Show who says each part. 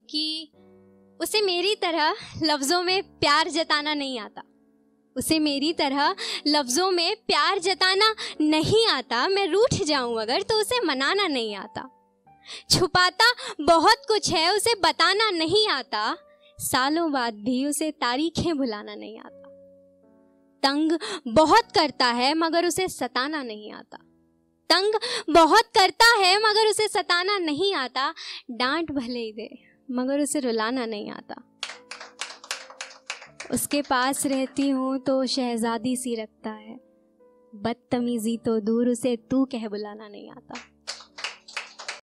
Speaker 1: कि उसे मेरी तरह लफ्ज़ों में प्यार जताना नहीं आता, उसे मेरी तरह लफ्ज़ों में प्यार जताना नहीं आता। मैं रूठ जाऊं अगर तो उसे मनाना नहीं आता। छुपाता बहुत कुछ है, उसे बताना नहीं आता। सालों बाद भी उसे तारीखें भुलाना नहीं आता। तंग बहुत करता है मगर उसे सताना नहीं आता। तंग बहुत करता है मगर उसे सताना नहीं आता। डांट भले ही दे मगर उसे रुलाना नहीं आता। उसके पास रहती हूँ तो शहजादी सी रखता है, बदतमीजी तो दूर उसे तू कह बुलाना नहीं आता।